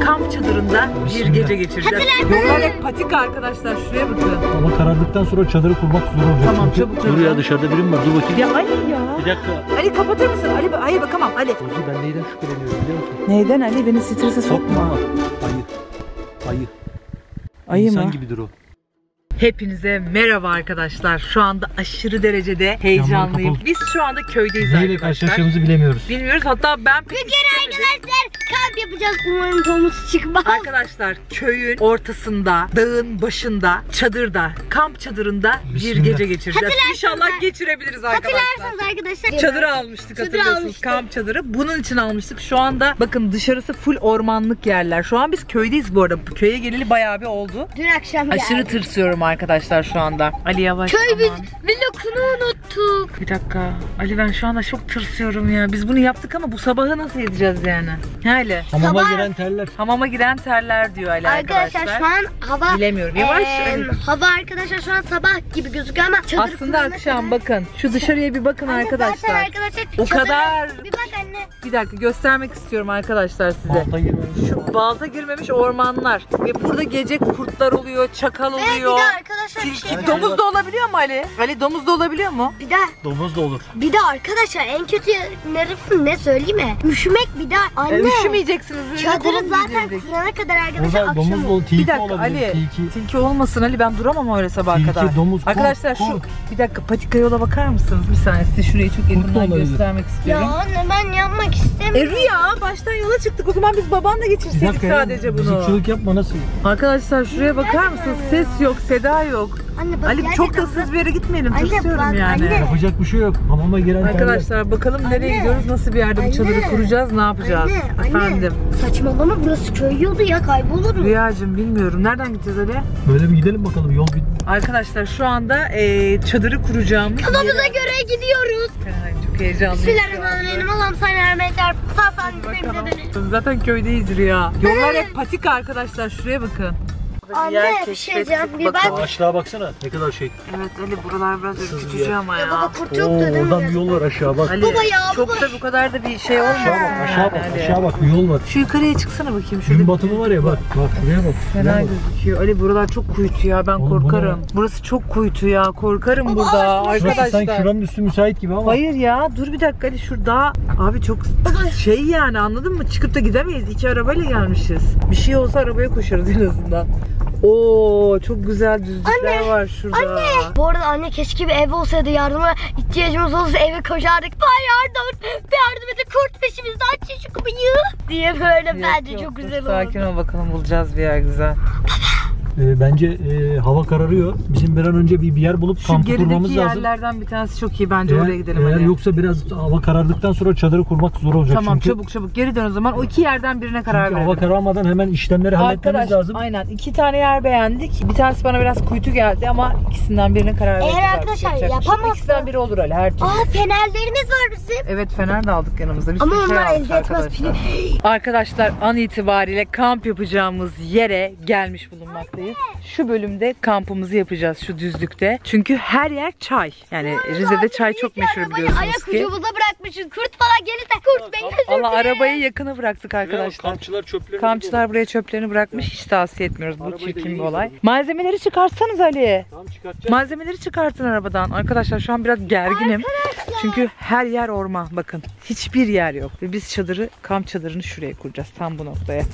kamp çadırında bir gece geçireceğiz. Yollar hep patik arkadaşlar, şuraya bakın. Ama karardıktan sonra çadırı kurmak zor olacak. Tamam, çünkü... çabuk. Dur ya, dışarıda birim var, dur bakayım. Ya Ali ya. Bir dakika. Ali kapatır mısın? Ali, hayır bakamam Ali. Ozi, ben neyden şüpheleniyorum biliyor musun? Neyden Ali? Beni strese sokma. Ayı. Ayı İnsan mı? gibidir o. Hepinize merhaba arkadaşlar. Şu anda aşırı derecede heyecanlıyım. Biz şu anda köydeyiz Neyle arkadaşlar. karşılaşacağımızı bilemiyoruz. Bilmiyoruz. Hatta ben bugün arkadaşlar kamp yapacağız. Umarım domuz çıkmaz. Arkadaşlar köyün ortasında, dağın başında, çadırda, kamp çadırında bir gece geçireceğiz. İnşallah geçirebiliriz arkadaşlar. Hatırlarsanız arkadaşlar. Çadır almıştık, hatırlıyorsunuz, kamp çadırı. Bunun için almıştık. Şu anda bakın dışarısı full ormanlık yerler. Şu an biz köydeyiz bu arada. Köye geleli bayağı bir oldu. Dün akşam Aşırı tırsıyorum arkadaşlar şu anda. Ali yavaş. Köy aman. vlogunu unuttuk. Bir dakika. Ali ben şu anda çok tırsıyorum ya. Biz bunu yaptık ama bu sabahı nasıl edeceğiz yani? Hele. Hamama giren terler. Hamama giren terler diyor Ali arkadaşlar. Şu an hava bilemiyorum. Yavaş. hava arkadaşlar şu an sabah gibi gözüküyor ama çadır Aslında akşam bakın. Şu dışarıya bir bakın arkadaşlar. Arkadaşlar O kadar. Bir bak anne. Bir dakika göstermek istiyorum arkadaşlar size. Balta girmemiş. Şu balta girmemiş ormanlar. Ve burada gece kurtlar oluyor, çakal Ve bir oluyor. de arkadaşlar bir şey Domuz da olabiliyor mu Ali? Ali domuz da olabiliyor mu? Domuz da olur. Bir de arkadaşlar en kötü neresi ne söyleyeyim mi? Üşümek bir de anne. Üşümeyeceksiniz. Çadırı zaten kurana kadar arkadaşlar Orada domuz akşam. da olur, Bir tilki dakika olabilir. Ali. Tilki olmasın Ali, ben duramam öyle sabaha Tilki, kadar. domuz, kurt, Arkadaşlar şu kurt. bir dakika patika yola bakar mısınız? Bir saniye size şurayı çok yakından olabilir. göstermek Ya istiyorum. anne ben yapmak istemiyorum. Rüya baştan yola çıktık, o zaman biz babanla Bir geçirseydik dakika ya, sadece bunu. mızıkçılık yapma, nasıl? Arkadaşlar şuraya bakar mısınız? Ses yok, seda yok. Anne bak Ali çok da gerçekten sız bir yere gitmeyelim, Anne, tırsıyorum bak, yani. anne. Yapacak bir şey yok. Hamama giren terler. Arkadaşlar bakalım nereye Anne. gidiyoruz, nasıl bir yerde bu çadırı Anne. kuracağız, ne yapacağız? Anne, Efendim. saçmalama, burası köy yolu ya, kaybolur mu? Rüyacığım bilmiyorum. Nereden gideceğiz Ali? Böyle bir gidelim bakalım, yol bir... Arkadaşlar şu anda çadırı kuracağımız Kafamıza göre gidiyoruz. Ay, çok heyecanlıyım. Bismillahirrahmanirrahim. Allah'ım sen rahmet et. Sağ salim evimize dönelim. Zaten köydeyiz Rüya. Yollar hep patik arkadaşlar, şuraya bakın. Anne bir şey diyeceğim. Bir bak. Ağaçlığa baksana, ne kadar şey. Evet Ali, buralar biraz ürkütücü ama Ya baba ya. kurt Oo, yok da değil mi? oradan bir yol var aşağı bak. Ali, Baba ya, çok baba. da bu kadar da bir şey olmuyor. Aşağı bak, Ali. aşağı bak, bir yol var. Şu yukarıya çıksana bakayım. Şurada Gün batımı var ya, bak şuraya bak. fena Şuraya bak. gözüküyor. Ali buralar çok kuytu ya, ben Oğlum, bu korkarım. Burası çok kuytu ya, korkarım Baba, burada Şurası sanki arkadaşlar. şuranın üstü müsait gibi ama. Hayır ya, dur bir dakika Ali, şurada abi çok şey yani, anladın mı? Çıkıp da gidemeyiz. 2 arabayla gelmişiz. Bir şey olsa arabaya koşarız en azından. Oo, çok güzel düzlükler var şurada. Bu arada anne keşke bir ev olsaydı, yardıma ihtiyacımız olursa eve koşardık. Vay yardım edin, kurt peşimizde, aç şu kapıyı diye böyle. Bence Yok, çok dur, güzel sakin olurdu. ol bakalım, bulacağız bir yer güzel. Bence hava kararıyor. Bizim bir an önce bir yer bulup Şu kampı kurmamız gerideki lazım. yerlerden bir tanesi çok iyi, bence oraya gidelim Eğer hadi. yoksa biraz hava karardıktan sonra çadırı kurmak zor olacak Tamam, çünkü. çabuk geri dön o zaman. O 2 yerden birine karar Çünkü verelim. hava kararmadan hemen işlemleri halletmemiz lazım. Aynen 2 tane yer beğendik. Bir tanesi bana biraz kuytu geldi ama ikisinden birine karar verdik. Eğer arkadaşlar yapamazsa- İkisinden biri olur öyle her türlü. Aa, fenerlerimiz var bizim. Evet, fener de aldık yanımızda. Bir Ama sürü şey onlar aldık elde etmez arkadaşlar. Arkadaşlar an itibariyle kamp yapacağımız yere gelmiş bulunmaktayız. Şu bölümde kampımızı yapacağız, şu düzlükte. Çünkü her yer çay. Yani Rize'de çay çok meşhur biliyorsunuz Ayak ki. ucumuza bırakmışız. Kurt falan gelirse kurt beni özür Allah, arabayı yakına bıraktık arkadaşlar. Kampçılar çöplerini Kampçılar buraya çöplerini bırakmış. Hiç tavsiye etmiyoruz. Bu Arabayı da çirkin bir iyi olay. yapalım. Malzemeleri çıkartsanız Ali. Tamam, çıkartacağız. Malzemeleri çıkartın arabadan. Arkadaşlar şu an biraz gerginim. Çünkü her yer orman. Bakın hiçbir yer yok. Ve biz çadırı, kamp çadırını şuraya kuracağız. Tam bu noktaya.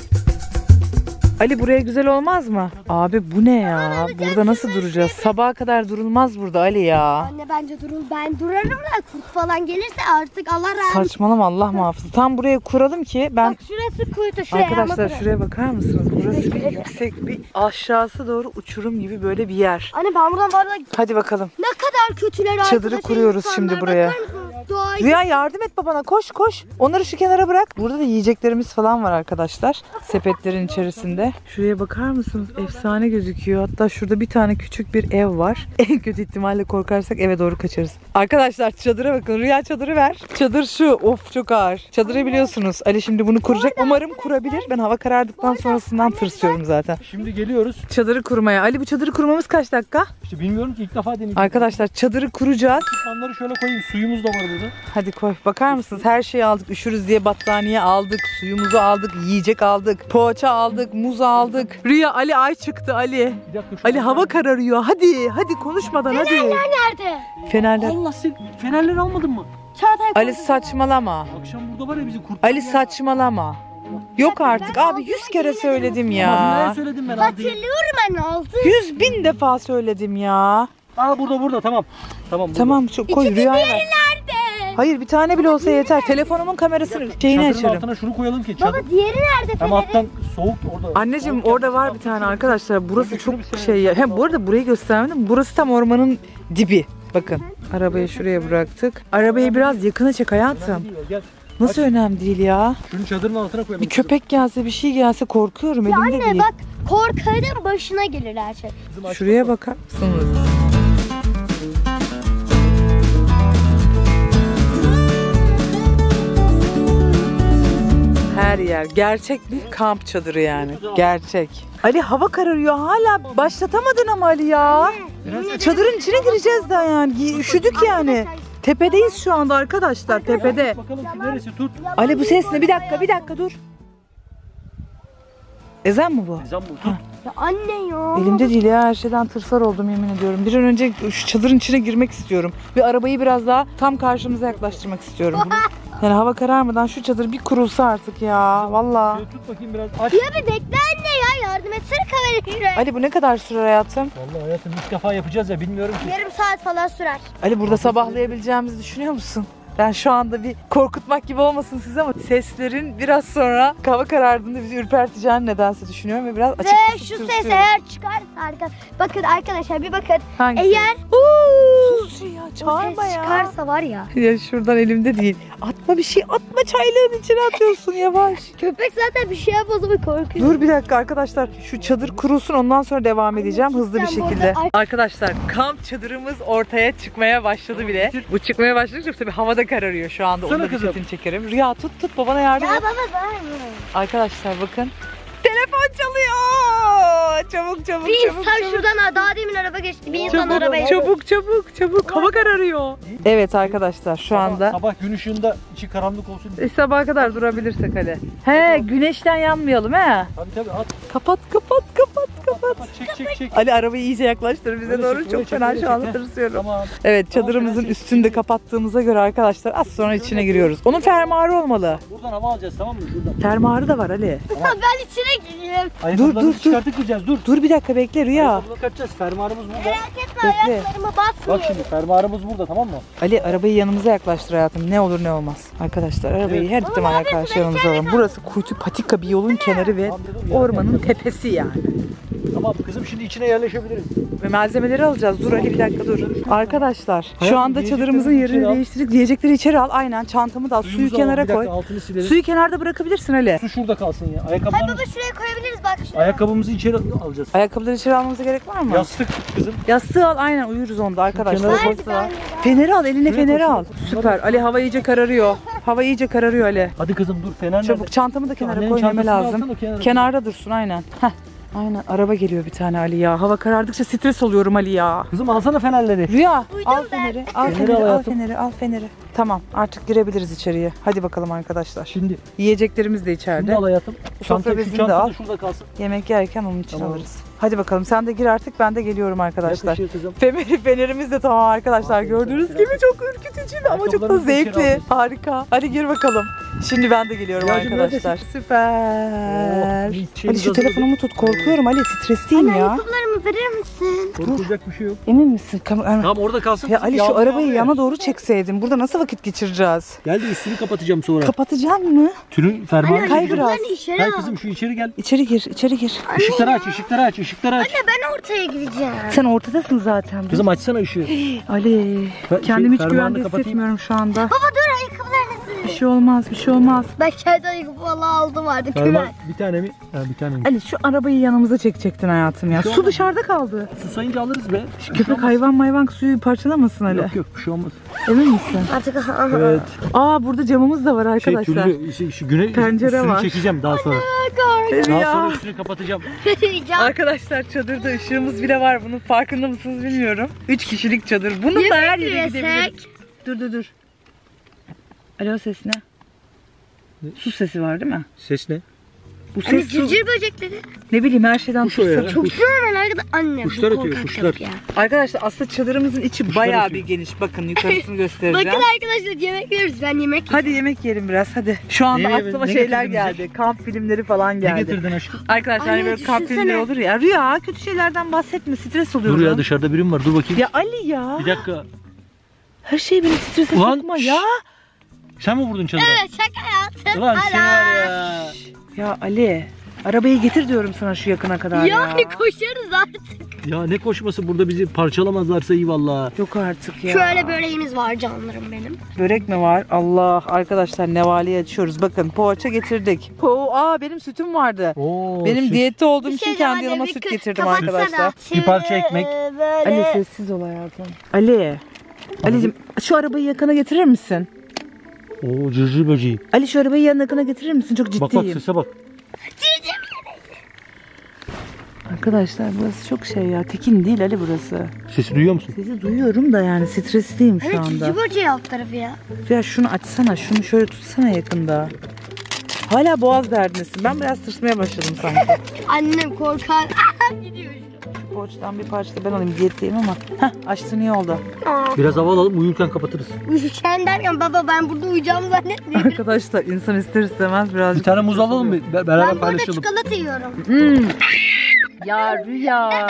Ali, buraya güzel olmaz mı? Abi bu ne ya? Burada nasıl duracağız? Sabaha kadar durulmaz burada Ali ya. Anne bence durun, ben durarım da kurt falan gelirse artık Allah razı olsun. Saçmalama, Allah muhafızı. Tam buraya kuralım ki ben... Bak şurası kuytu, şuraya Arkadaşlar ama şuraya bakar mısınız? Burası bir yüksek, bir aşağısı doğru uçurum gibi böyle bir yer. Anne ben buradan var ya, Hadi bakalım. ne kadar kötüler arkadaşlar. Çadırı kuruyoruz insanlar, şimdi buraya. bakar mısınız? Doğayı Rüya yardım et babana, koş koş. Onları şu kenara bırak. Burada da yiyeceklerimiz falan var arkadaşlar. Sepetlerin içerisinde. Şuraya bakar mısınız? Efsane gözüküyor. Hatta şurada bir tane küçük bir ev var. En kötü ihtimalle korkarsak eve doğru kaçarız. Arkadaşlar çadıra bakın. Rüya çadırı ver. Çadır şu. Of çok ağır. Çadırı biliyorsunuz. Ali şimdi bunu kuracak. Umarım kurabilir. Ben hava karardıktan sonrasından tırsıyorum zaten. Şimdi geliyoruz. Çadırı kurmaya. Ali bu çadırı kurmamız kaç dakika? İşte bilmiyorum ki, ilk defa deneyeceğim. Arkadaşlar çadırı kuracağız. Onları şöyle koyayım. Suyumuz da var burada. burada. Hadi koy. Bakar mısınız? Her şeyi aldık. Üşürüz diye battaniye aldık. Suyumuzu aldık. Yiyecek aldık. Poğaça aldık. Muz aldık. Rüya, Ali ay çıktı Ali. Bir dakika, şu Ali hava kararıyor. Hadi konuşmadan hadi. Nerede? Fenerler. Allah sen fenerleri almadın mı? Çağatay Ali saçmalama. Akşam burada var ya bizi kurt. Ali saçmalama. Yok artık abi 100 kere söyledim Ama ya. nereye söyledim ben aldım. hatırlıyorum ben aldım. 100.000 defa söyledim ya. Aa burada tamam. Tamam burada. Tamam çok koy Rüya'ya ver. Nerede? Hayır bir tane bile olsa yeter. Telefonumun kamerasını şeyini Çadırın açarım. altına şunu koyalım ki Baba diğeri nerede Hem Fener'in? alttan soğuk orada. Anneciğim orada var bir tane arkadaşlar. Burası çok şey ya. Hem bu arada burayı göstermedim. Burası tam ormanın dibi. Bakın arabayı şuraya bıraktık. Arabayı biraz yakına çek hayatım. Gel. Nasıl önemli değil ya? Şunu çadırın altına koyalım. Bir köpek gelse bir şey gelse korkuyorum elimde Anne değil. bak korkarım başına gelir her şey. Şuraya bakar mısınız? Her yer. Gerçek bir kamp çadırı yani. Gerçek. Ali hava kararıyor. Hala başlatamadın ama Ali ya. Çadırın içine gireceğiz daha yani. Üşüdük yani. Tepedeyiz şu anda arkadaşlar. Tepede. Bakalım ki neresi tut. Ali bu ses ne? Bir dakika dur. Ezan mı bu? Ezan bu tut. Ya anne ya. Elimde değil ya, her şeyden tırsar oldum yemin ediyorum. Bir an önce şu çadırın içine girmek istiyorum. Ve arabayı biraz daha tam karşımıza yaklaştırmak istiyorum. Yani hava kararmadan şu çadır bir kurulsa artık ya. Valla. Şöyle tut bakayım biraz. Aç. Ya bir bekle anne ya yardım etsene kamerayı. Ali bu ne kadar sürer hayatım? Vallahi hayatım ilk defa yapacağız ya bilmiyorum ki. Yarım saat falan sürer. Ali burada sabahlayabileceğimizi düşünüyor musun? Ben şu anda bir korkutmak gibi olmasın size ama seslerin biraz sonra hava karardığında bizi ürperteceğini nedense düşünüyorum ve biraz açık Ve tutup şu ses tırsıyorum. eğer çıkarsa bakın arkadaşlar bir bakın. Hangisi? Eğer Sus ya, o ses çağırma ya. çıkarsa var ya. Ya şuradan elimde değil. Atma bir şey, atma, çaylığın içine atıyorsun yavaş. Köpek zaten bir şey yapmaz ama korkuyor. Dur bir dakika arkadaşlar. Şu çadır kurulsun, ondan sonra devam edeceğim hızlı bir Sen bu şekilde. arada- Arkadaşlar kamp çadırımız ortaya çıkmaya başladı bile. Bu çıkmaya başladıkça tabii havada kararıyor şu anda. Onu Sana da bir kızım. çetin çekerim. Rüya tut babana yardım Ya et. baba var mı? Arkadaşlar bakın. Telefon çalıyor. Çabuk. Bir insan şuradan daha demin araba geçti. Bir insan arabaya. Çabuk. Hava kararıyor. Evet arkadaşlar şu anda. Sabah gün ışığında içi karanlık olsun diye. Sabaha kadar durabilirsek hadi. He güneşten yanmayalım he. Tabii at. Kapat. Çek. Ali arabayı iyice yaklaştır bize Öyle doğru. çek, Çok öyle çek, fena öyle şu anda çek. tırsıyorum. Tamam. Evet çadırımızın Tamam, üstünde çek. kapattığımıza göre arkadaşlar az sonra içine giriyoruz. Onun fermuarı olmalı. Buradan hava alacağız tamam mı? Şuradan. Fermuarı da var Ali. Ben içine gireyim. Ayakkabılarımızı dur. çıkartıp gireceğiz dur. Dur bir dakika bekle Rüya. Ayakkabıları kaçacağız. Fermuarımız burada. Merak etme Bekle. ayaklarıma Bak basmıyor. şimdi fermuarımız burada tamam mı? Ali arabayı yanımıza yaklaştır hayatım. Ne olur ne olmaz. Arkadaşlar arabayı Evet. her ihtimale karşı yanımıza alalım. Burası kuytu patika bir yolun kenarı ve ormanın tepesi yani. Tamam kızım şimdi içine yerleşebiliriz. Ve malzemeleri alacağız. Dur Ali bir dakika dur. Arkadaşlar şu Hayatım, anda yiyecekleri çadırımızın içeri yerini al. değiştirdik. Yiyecekleri içeri al. Aynen çantamı da al. Suyu Suyumuzu alalım, kenara bir dakika, koy. altını silelim. Suyu kenarda bırakabilirsin Ali. Su şurada kalsın ya. Hayır Ayakkabılarımızı, baba şuraya koyabiliriz bak şuraya. ayakkabımızı içeri alacağız. Ayakkabıları içeri almamıza gerek var mı? Yastık kızım. Yastığı al aynen uyuruz onda arkadaşlar. kenara koy. Orası var. Feneri al eline Şuraya feneri koy, al. şuraya. Süper. Ali hava iyice kararıyor. Hava iyice kararıyor Ali. Hadi kızım dur fener Çabuk nerede? çantamı da kenara Annenin koymam çantasını lazım. alsana, kenara. Kenarda dursun aynen. Heh. Aynen araba geliyor bir tane Ali ya. Hava karardıkça stres oluyorum Ali ya. Kızım alsana fenerleri. Rüya Uydum al ben. feneri, al Feneri feneri, al al hayatım. feneri, al feneri. Tamam artık girebiliriz içeriye. Hadi bakalım arkadaşlar. Şimdi Yiyeceklerimiz de içeride. Şimdi al hayatım. Sofra Şu bezini de çanta al. da şurada kalsın. Yemek yerken onun için Tamam. alırız. Hadi bakalım sen de gir artık ben de geliyorum arkadaşlar. Yakışır kızım. Fenerimiz de tamam arkadaşlar. Aferin Gördüğünüz sana, gibi biraz. çok ürkütücü ama çok da Ayakkabılarımızı içeri zevkli. alıyoruz. Harika. Hadi gir bakalım. Şimdi ben de geliyorum Rüyacığım, arkadaşlar. neredesin? Süper. Oh, bir Ali şeyimiz şu hazır. telefonumu tut. Korkuyorum Ali. Stresliyim ya. Ayakkabılarımı verir misin? Korkulacak bir şey yok. Emin misin? Tamam orada kalsın. Ya kızım, Ali şu yağmur arabayı yağmıyor. yana doğru çekseydin. Burada nasıl vakit geçireceğiz? Gel de üstünü kapatacağım sonra. Kapatacaksın mı? Tülün fermuarı Kay çekeceğim. biraz. Ben içeri Gel al. kızım şu içeri gel. İçeri gir, içeri gir. Işıkları aç, ışıkları aç, ışıkları aç. Anne ben ortaya gireceğim. Sen ortadasın zaten. Kızım açsana ışığı. Ali, Ben kendimi hiç fermuarını güvende kapatayım. hissetmiyorum şu anda. Baba dur ayakkabılarını Bir şey olmaz, bir şey olmaz. Ben kendi ayakkabı falan aldım artık. Fermuar Güven. bir tane mi? Ha bir tane mi? Ali şu arabayı yanımıza çekecektin hayatım ya. Bir şey Su olmaz. dışarıda kaldı. Susayınca alırız be. Köpek hayvan suyu parçalamasın Ali. Yok bir şey olmaz. Emin misin? Artık Evet. Aa burada camımız da var Şey arkadaşlar. tüllü şu güne Pencere üstünü var. çekeceğim daha sonra. Eli Daha ya. sonra üstünü kapatacağım. Arkadaşlar çadırda ışığımız bile var. Bunun farkında mısınız bilmiyorum. 3 kişilik çadır. Bunun da her yere gidebiliriz. Dur. Alo, ses ne? Su sesi var değil mi? Ses ne? Bu Hani ses su. cırcır böcekleri. Ne bileyim, her şeyden Kuş o ya. tırsarım. Çok normal arkadaşlar. Anne Kuşlar bu ötüyor, korkak kuşlar. tavuk ya. Arkadaşlar aslında çadırımızın içi bayağı ötüyor. bir geniş. Bakın yukarısını göstereceğim. Bakın arkadaşlar yemek yiyoruz. Ben yemek Hadi yemek yiyelim biraz hadi. Şu anda Ne- aklıma ne şeyler getirdin bize? geldi. Kamp filmleri falan Ne geldi. getirdin aşkım? Arkadaşlar hani Anne, böyle kamp düşünsene. filmleri olur ya. Rüya, kötü şeylerden bahsetme. Stres oluyorum. Dur ya, dışarıda birim var. Dur bakayım. Ya Ali ya. Bir dakika. Her şey beni strese Ulan, sokma ya. Sen mi vurdun çadıra? Evet, şaka yaptım. Ulan seni Ana. var ya. Ya Ali. Arabayı getir diyorum sana şu yakına kadar ya. Yani koşarız artık. Ya ne koşması, burada bizi parçalamazlarsa iyi valla. Yok artık ya. Şöyle böreğimiz var canlarım benim. Börek mi var? Allah, arkadaşlar nevaleyi açıyoruz. Bakın poğaça getirdik. Benim sütüm vardı. Oo, Benim süt. diyette olduğum için şey kendi anne, yanıma bir süt kı- getirdim kapatsana. arkadaşlar. Bir parça ekmek. Böyle. Ali sessiz ol hayatım. Ali. Ali'cim şu arabayı yakına getirir misin? Oo, cırcır böceği. Ali şu arabayı yakına getirir misin? Çok Bak ciddiyim. bak, sese bak. Arkadaşlar burası çok şey ya. Tekin değil Ali burası. Sesi duyuyor musun? Sesi duyuyorum da yani stresliyim şu Evet, anda. cici böceği alt tarafı ya. Ya şunu açsana. Şunu şöyle tutsana yakında. Hala boğaz derdindesin. Ben biraz tırsmaya başladım sanki. Annem korkar. Gidiyor işte. Poğaçadan bir parça da ben alayım. Diyetteyim ama. Heh, açtın iyi oldu. Biraz hava alalım, uyurken kapatırız. Uyurken derken baba ben burada uyuyacağımı zannetmiyorum. Arkadaşlar insan ister istemez birazcık. Bir tane muz alalım mı? Beraber Ben burada paylaşalım. çikolata yiyorum. Ya Rüya.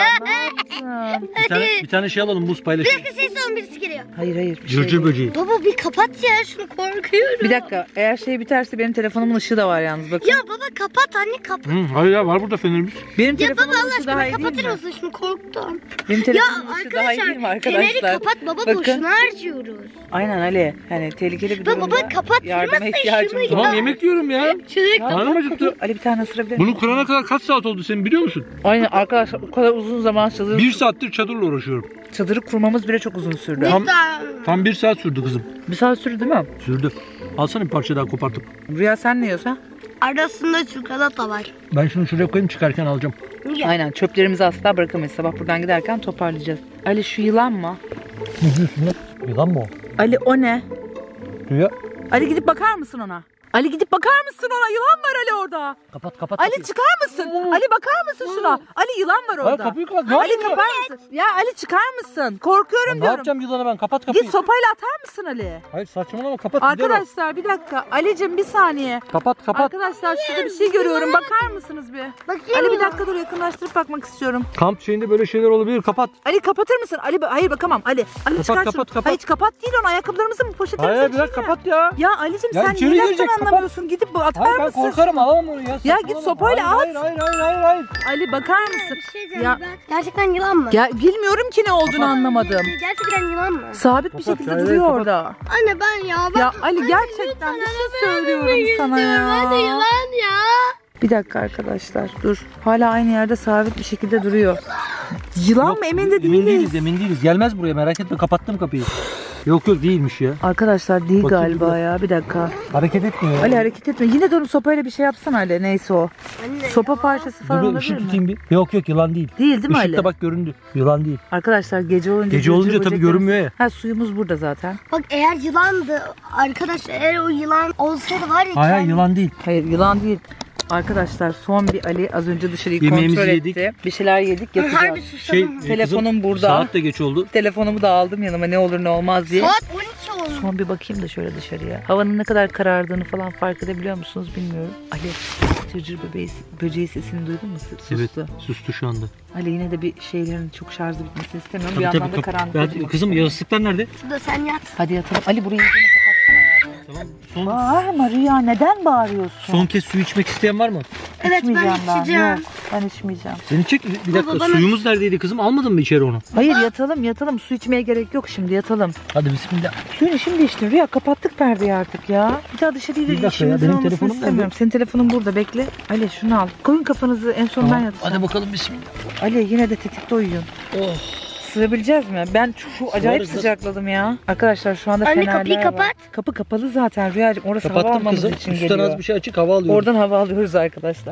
Ne yaptın? Bir tane şey alalım, muz paylaşalım. Bir şey son birisi geliyor. Hayır bir şey Cırcır değil. böceği. Baba bir kapat ya şunu, korkuyorum. Bir dakika, eğer şey biterse benim telefonumun ışığı da var yalnız bakın. Ya baba kapat anne kapat. Hayır ya, var burada fenerimiz. Benim Ya baba telefonumun Allah ışığı daha aşkına iyi değil kapatır mi? mısın şunu, korktum. Benim Ya telefonumun ışığı daha iyi değil mi arkadaşlar feneri arkadaşlar? kapat baba, Bakın. boşuna harcıyoruz. Aynen Ali. Yani tehlikeli bir Baba, durumda kapatır yardıma mısın ihtiyacımız şunu var. ya? Tamam, yemek yiyorum ya. Çocuk Karnım acıktı. Ali bir tane ısırabilir Bunu misin? kurana kadar kaç saat oldu senin biliyor musun? Aynen arkadaşlar o kadar uzun zaman Bir saattir çadırla uğraşıyorum. çadırı kurmamız bile çok uzun sürdü. Tam 1 saat sürdü kızım. Bir saat sürdü değil mi? Sürdü. Alsana bir parça daha kopartıp. Rüya sen ne yiyorsun? arasında çikolata var. Ben şunu şuraya koyayım, çıkarken alacağım. Aynen, çöplerimizi asla bırakamayız. Sabah buradan giderken toparlayacağız. Ali şu yılan mı? Ne diyorsun lan? Yılan mı o? Ali o ne? Rüya. Ali gidip bakar mısın ona? Ali gidip bakar mısın ona? Yılan var Ali orada. Kapat. Ali çıkar mısın? Ali bakar mısın şuna? Ali yılan var orada. kapıyı kapat. Ne Ali yapıyorsun? kapar mısın? Ya Ali çıkar mısın? Korkuyorum Ne diyorum. yapacağım yılanı ben? Kapat kapıyı. Git sopayla atar mısın Ali? Hayır saçmalama, kapat. gider o. Arkadaşlar bir dakika. Ali'cim bir saniye. Kapat. Arkadaşlar şurada bir şey görüyorum. Bakar mısınız bir? Bakayım Ali bir mı? dakika dur, yakınlaştırıp bakmak istiyorum. Kamp şeyinde böyle şeyler olabilir. Kapat. Ali kapatır mısın? Ali hayır bakamam. Ali çıkar şunu. kapat. Hayır kapat değil, onu ayakkabılarımızı mı poşetlerimizi Hayır bir dakika, kapat ya. Ya Ali'cim Ya sen içeri niye girecek, laftan kapat. anlamıyorsun? Gidip bu atar Hayır ben mısın? korkarım, alamam onu ya. Ya Saçmalama. git sopayla Hayır, at. Hayır. Ali bakar mısın? Bir şey diyeceğim Ya- ben. Gerçekten yılan mı? Ya bilmiyorum ki ne olduğunu anlamadım. Gerçekten yılan mı? Sabit bir Kapat, şekilde hayır, duruyor kapat. orada. Anne ben ya bak. Ya Ali gerçekten bir şey söylüyorum sana Ben de ya. yılan ya. Bir dakika arkadaşlar dur. Hala aynı yerde sabit bir şekilde duruyor. Yılan mı, emin de değiliz. Emin değiliz. Gelmez buraya, merak etme, kapattım kapıyı. Yok değilmiş ya. Arkadaşlar değil Bakayım galiba bir ya, bir dakika. Hareket etmiyor ya. Ali hareket etme. Yine de onu sopayla bir şey yapsana Ali, neyse o. Anne Sopa ya. parçası falan Dur bir olabilir ışık mi? tutayım bir. Yok yılan değil. Değil mi Ali? Işıkta bak göründü. Yılan değil. Arkadaşlar gece olunca Gece olunca cırcır tabii böceklerimiz- görünmüyor ya. Ha, suyumuz burada zaten. Bak eğer yılandı arkadaşlar, eğer o yılan olsaydı var ya. Hayır yılan değil. Hayır yılan değil. Arkadaşlar son bir Ali az önce dışarıyı Yemeğimizi kontrol yedik. etti. Bir şeyler yedik, Harbi yatacağız. susadım. Telefonum burada. Saat de geç oldu. Telefonumu da aldım yanıma, ne olur ne olmaz diye. Saat 12 oldu. Son bir bakayım da şöyle dışarıya. Havanın ne kadar karardığını falan fark edebiliyor musunuz bilmiyorum. Ali cırcır böceği sesini duydun mu? Sustu. Evet, sustu şu anda. Ali yine de bir şeylerin çok şarjı bitmesini istemiyorum. Bir yandan da karanlık. olacak. Kızım yastıklar nerede? Şurada sen yat. Hadi yatalım. Ali burayı yüzünü kapatsana hayatım. Tamam. Son, Bağırma Rüya, neden bağırıyorsun? son kez su içmek isteyen var mı? Evet ben içeceğim. Yok, ben içmeyeceğim. Seni çek bir dakika. bana- Suyumuz neredeydi kızım? Almadın mı içeri onu? Hayır yatalım. Su içmeye gerek yok şimdi, yatalım. Hadi bismillah. Suyunu şimdi içtin Rüya, kapattık perdeyi artık ya. Bir daha dışarıya Bir dakika ya, işimizin benim olmasını telefonum istemiyorum. Senin telefonun burada, bekle. Ali şunu al. Koyun kafanızı, en son ben yatacağım. Hadi bakalım bismillah. Ali yine de tetikte uyuyun. Oh. Sığabileceğiz mi? Ben şu acayip Sığarız. sıcakladım ya. Arkadaşlar şu anda Anne, fenerler kapıyı var. kapat. Kapı kapalı zaten Rüyacığım. Orası hava Kapattım almamız kızım. için Üstten geliyor. az bir şey açık, hava alıyorum. Oradan hava alıyoruz arkadaşlar.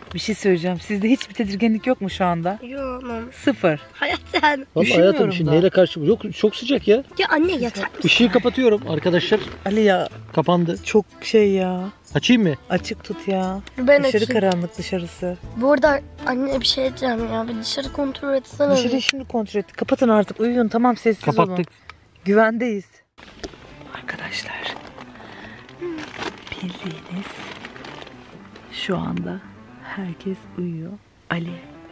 Bir şey söyleyeceğim. Sizde hiçbir tedirginlik yok mu şu anda? Yok mama. Sıfır. Hayat yani. Vallahi Üşümüyorum hayatım şimdi da. neyle karşı? Yok çok sıcak ya. Ya anne yatar mısın? Işığı kapatıyorum arkadaşlar. Ali ya Kapandı. çok şey ya. Açayım mı? Açık tut ya. Ben Dışarı açayım. karanlık dışarısı. Bu arada anne bir şey diyeceğim ya. Bir dışarı kontrol etsene. Dışarıyı şimdi kontrol ettik. Kapatın artık. Uyuyun tamam sessiz olun. Kapattık. Güvendeyiz. Arkadaşlar. Bildiğiniz şu anda herkes uyuyor. Ali.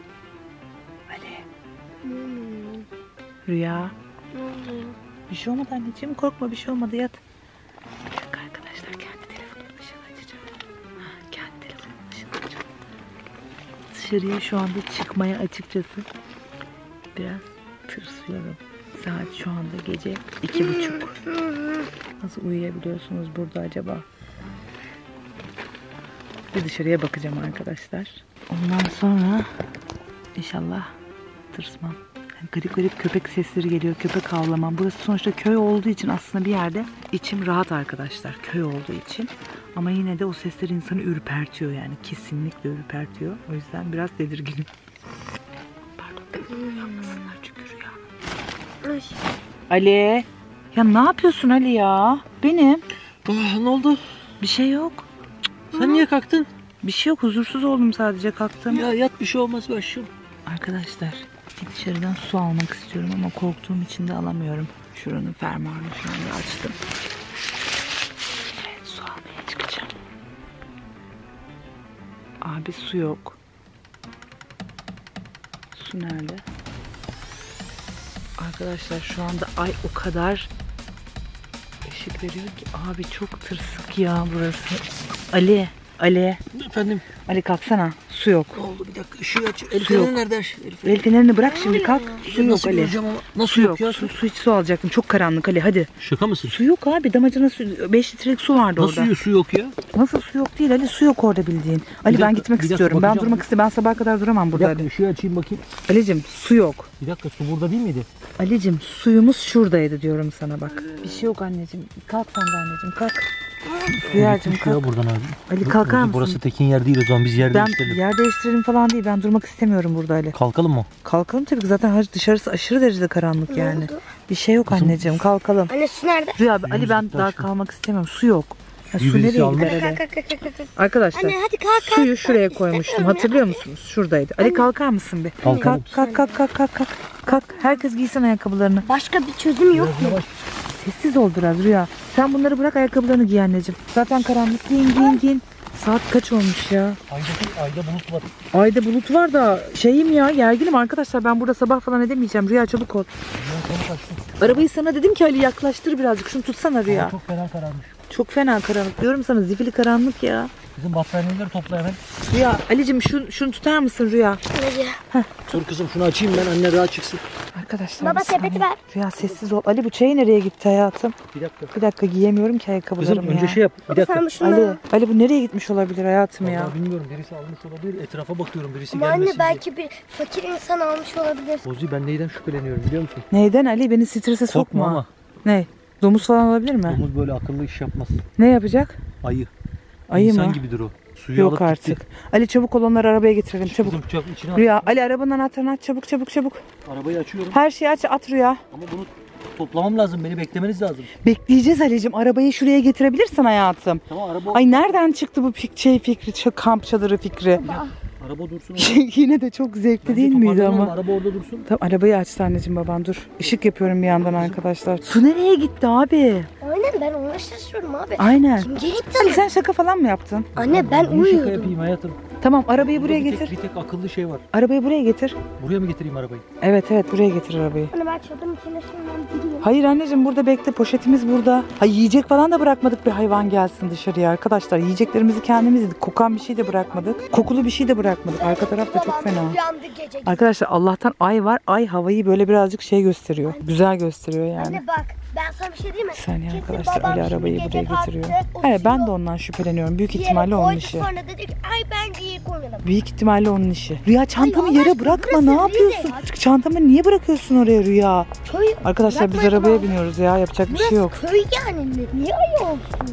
Rüya. Bir şey olmadı anneciğim. Korkma bir şey olmadı yat. Bir dakika arkadaşlar kendi telefonumun ışığını açacağım. Kendi telefonumun ışığını açacağım. Dışarıya şu anda çıkmaya açıkçası biraz tırsıyorum. Saat şu anda gece 2:30. Nasıl uyuyabiliyorsunuz burada acaba? Bir dışarıya bakacağım arkadaşlar. Ondan sonra inşallah tırsmam. Yani garip garip köpek sesleri geliyor. Köpek havlamam. Burası sonuçta köy olduğu için aslında bir yerde içim rahat arkadaşlar. Köy olduğu için. Ama yine de o sesler insanı ürpertiyor yani. Kesinlikle ürpertiyor. O yüzden biraz tedirginim. Pardon. Uyanmasınlar çünkü rüya. Ali. Ya ne yapıyorsun Ali ya? Benim. Ne oldu? Bir şey yok. Sen niye kalktın? Bir şey yok. Huzursuz oldum sadece kalktım. Ya yat bir şey olmaz ben şu. Arkadaşlar dışarıdan su almak istiyorum ama korktuğum için de alamıyorum. Şuranın fermuarını şu anda açtım. Evet, su almaya çıkacağım. Abi su yok. Su nerede? Arkadaşlar şu anda ay o kadar ışık veriyor ki abi çok tırsık ya burası. Ali. Efendim. Ali kalksana. Su yok. Ne oldu bir dakika ışığı aç. El Su yok. feneri nerede? El fenerini bırak şimdi kalk. Su yok Nasıl Ali. göreceğim ama? Nasıl Su yok yok. ya? Su hiç su alacaktım. Çok karanlık Ali hadi. Şaka mısın? Su yok abi. Damacana su 5 litrelik su vardı Nasıl orada. su yok ya? Nasıl su yok değil Ali, su yok orada bildiğin. Ali Bir ben dakika, gitmek bir dakika, istiyorum. Ben bakacağım. durmak istiyorum. Ben sabaha kadar duramam Bir burada dakika Ali. ışığı açayım bakayım. Ali'cim su yok. Bir dakika su burada değil miydi? Ali'cim suyumuz şuradaydı diyorum sana bak. Bir şey yok anneciğim. Kalk sen de anneciğim kalk. Rüyacığım Gitmiş ya kalk. buradan abi. Ali kalkar mısın? Burası tekin yer değil o zaman biz yer Ben değiştirelim. yer değiştirelim falan değil. Ben durmak istemiyorum burada Ali. Kalkalım mı? Kalkalım tabii ki zaten dışarısı aşırı derecede karanlık yani. Bir şey yok anneciğim kalkalım. Anne su nerede? Rüya Ali ben Müzik daha başlıyor. kalmak istemiyorum. Su yok. Ya, su Birisi nereye almış. gider Ali? Kalk. Arkadaşlar Anne hadi kalk. suyu şuraya koymuştum. Hatırlıyor musunuz? Şuradaydı. Ali kalkar mısın bir? Kalkalım. Kalk. Kalk. Herkes giysin ayakkabılarını. Başka bir çözüm yok mu? Yavaş. Sessiz ol biraz Rüya. Sen bunları bırak ayakkabılarını giy anneciğim. Zaten karanlık. Giyin. Saat kaç olmuş ya? Ayda bulut var. Ayda bulut var da şeyim ya gerginim arkadaşlar. Ben burada sabah falan edemeyeceğim. Rüya çabuk ol. Arabayı sana dedim ki Ali yaklaştır birazcık. Şunu tutsana Rüya. Çok fena kararmış. Çok fena karanlık. Diyorum sana zifiri karanlık ya. Bizim battaniyeleri topla hemen. Rüya Ali'cim şunu tutar mısın Rüya? Hadi. Dur kızım şunu açayım ben anne rahat çıksın. Arkadaşlar Baba bir saniye. sepeti ver. Rüya sessiz ol. Ali bu çayı nereye gitti hayatım? Bir dakika. Bir dakika giyemiyorum ki ayakkabılarımı Kızım önce ya. şey yap. Bir dakika. Sen şunu. Ali bu nereye gitmiş olabilir hayatım ya? Vallahi bilmiyorum birisi almış olabilir. Etrafa bakıyorum birisi Ama gelmesin anne belki bir fakir insan almış olabilir. diye. Ozi ben neyden şüpheleniyorum biliyor musun? Neyden Ali? Beni strese sokma. Korkma ama. Ne? Domuz falan olabilir mi? Domuz böyle akıllı iş yapmaz. Ne yapacak? Ayı. Ayı İnsan mı? gibidir o. Suyu Yok alıp artık. gitti. Ali çabuk ol onları arabaya getirelim çabuk. Kızım çabuk içine at. Rüya Ali arabanın anahtarını aç çabuk. Arabayı açıyorum. Her şeyi aç at Rüya. Ama bunu toplamam lazım. Beni beklemeniz lazım. Bekleyeceğiz Ali'cim. Arabayı şuraya getirebilirsin hayatım. Tamam araba Ay nereden çıktı bu fikri, kamp çadırı fikri? araba dursun. Yine de çok zevkli Bence değil miydi toparlanalım, ama? araba orada dursun. Tamam arabayı açtı anneciğim baban dur. Işık yapıyorum bir yandan arkadaşlar. Su nereye gitti abi? Aynen ben ona şaşırıyorum abi. Aynen. Kim gitti? Ali sen şaka falan mı yaptın? Anne ben Niye şaka uyuyordum. yapayım hayatım? Tamam arabayı buraya Burada getir. Bir tek akıllı şey var. Arabayı buraya getir. Buraya mı getireyim arabayı? Evet buraya getir arabayı. Anne ben çadırın içinde şimdi gidiyorum. Hayır anneciğim burada bekle poşetimiz burada. Ha yiyecek falan da bırakmadık bir hayvan gelsin dışarıya arkadaşlar. Yiyeceklerimizi kendimiz yedik. Kokan bir şey de bırakmadık. Kokulu bir şey de bırakmadık. Arka taraf da çok fena. Uyandı gece. Arkadaşlar Allah'tan ay var. Ay havayı böyle birazcık şey gösteriyor. Güzel gösteriyor yani. Anne bak ben sana bir şey diyeyim mi? Bir saniye Kesin arkadaşlar babam Ali şimdi arabayı gece buraya getiriyor. kalktı, o Evet ben suyu de ondan şüpheleniyorum. Büyük bir yere ihtimalle onun koydu, işi. Sonra dedi ki ay ben iyi koymadım. Büyük ihtimalle onun işi. Rüya çantamı Ay, yere Allah bırakma aşkına, ne burası yapıyorsun? Rize. Çantamı niye bırakıyorsun oraya Rüya? Köy, Arkadaşlar biz bırakmayın arabaya ama. biniyoruz ya yapacak bir Burası şey yok. köy yani niye ayı olsun?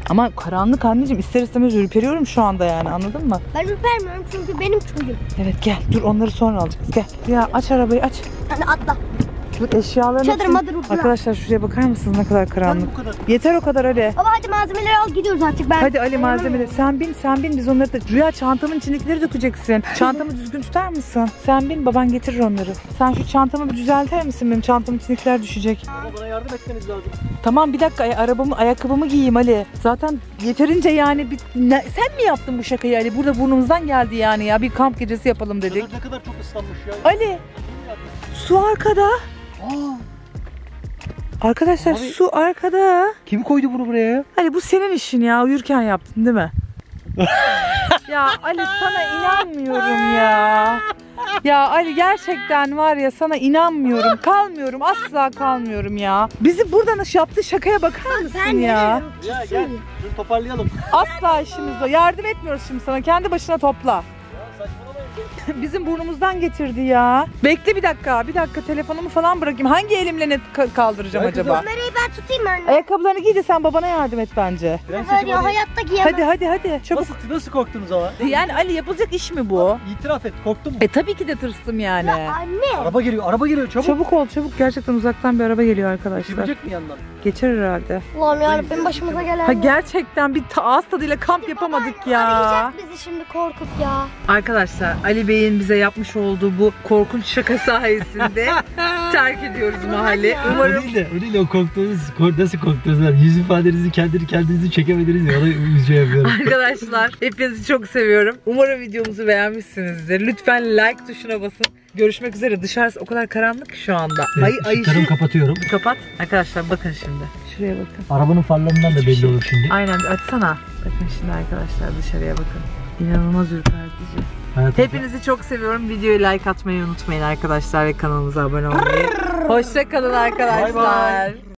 Ama karanlık anneciğim, ister istemez ürperiyorum şu anda yani, anladın mı? Ben ürpermiyorum çünkü benim çocuğum. Evet gel, dur onları sonra alacağız, gel. Ya aç arabayı, aç. Hani atla. Bak eşyaların Çadır, hepsini- madır, ucuna. Arkadaşlar şuraya bakar mısınız ne kadar karanlık. Bu kadar. Yeter o kadar Ali. Baba hadi malzemeleri al, gidiyoruz artık. Hadi Ali malzemeleri. Sen bin biz onları da. Rüya çantamın içindekileri dökeceksin. Çantamı düzgün tutar mısın? Sen bin, baban getirir onları. Sen şu çantamı bir düzeltir misin? Benim çantamın içindekiler düşecek. Ama bana yardım etmeniz lazım. Tamam bir dakika, ayakkabımı giyeyim Ali. Zaten yeterince yani sen mi yaptın bu şakayı Ali? Burada burnumuzdan geldi yani ya. Bir kamp gecesi yapalım dedik. Ne kadar çok ıslanmış ya. Ali, su arkada. Aa, Arkadaşlar Abi- su arkada. kim koydu bunu buraya ya? Ali bu senin işin ya. Uyurken yaptın değil mi? Ya Ali sana inanmıyorum ya. Ya Ali gerçekten var ya, sana inanmıyorum. Kalmıyorum, asla kalmıyorum ya. Bizi buradan yaptığı şakaya bakar mısın ya? Ya gel, dur toparlayalım. Asla işimiz o. Yardım etmiyoruz şimdi sana. Kendi başına topla. Bizim burnumuzdan getirdi ya. Bekle bir dakika. Bir dakika, telefonumu falan bırakayım. Hangi elimle net kaldıracağım Ya acaba? Kamerayı ben tutayım anne. Ayakkabılarını giy de sen babana yardım et bence. Hadi hayatta giyemem. Hadi çabuk. Nasıl korktunuz ama? Yani Ali, yapılacak iş mi bu? İtiraf et, korktun mu? Tabii ki de tırstım yani. Anne. Araba geliyor çabuk. Çabuk ol çabuk. Gerçekten uzaktan bir araba geliyor arkadaşlar. Geçecek mi yandan? Geçer herhalde. Allah'ım yarabbim, başımıza gelen. Ha gerçekten bir ağız tadıyla kamp yapamadık ya. Arayacak bizi şimdi korkup ya. Arkadaşlar Ali Bey'in bize yapmış olduğu bu korkunç şaka sayesinde terk ediyoruz mahalli. Umarım O değil o korktuğunuz, nasıl korktunuz? Yüz ifadenizi kendinizi çekemediniz ya, ona şey yapıyorum. arkadaşlar hepinizi çok seviyorum. Umarım videomuzu beğenmişsinizdir. Lütfen like tuşuna basın. Görüşmek üzere. Dışarısı o kadar karanlık ki şu anda. Işıklarımı kapatıyorum. Kapat. Arkadaşlar bakın şimdi. Şuraya bakın. Arabanın farlarından da belli olur şimdi. Aynen, açsana. Bakın şimdi arkadaşlar, dışarıya bakın. İnanılmaz ürpertici. Hayatımda- Hepinizi çok seviyorum. Videoyu like atmayı unutmayın arkadaşlar ve kanalımıza abone olmayı. Hoşça kalın arkadaşlar. Bay bay.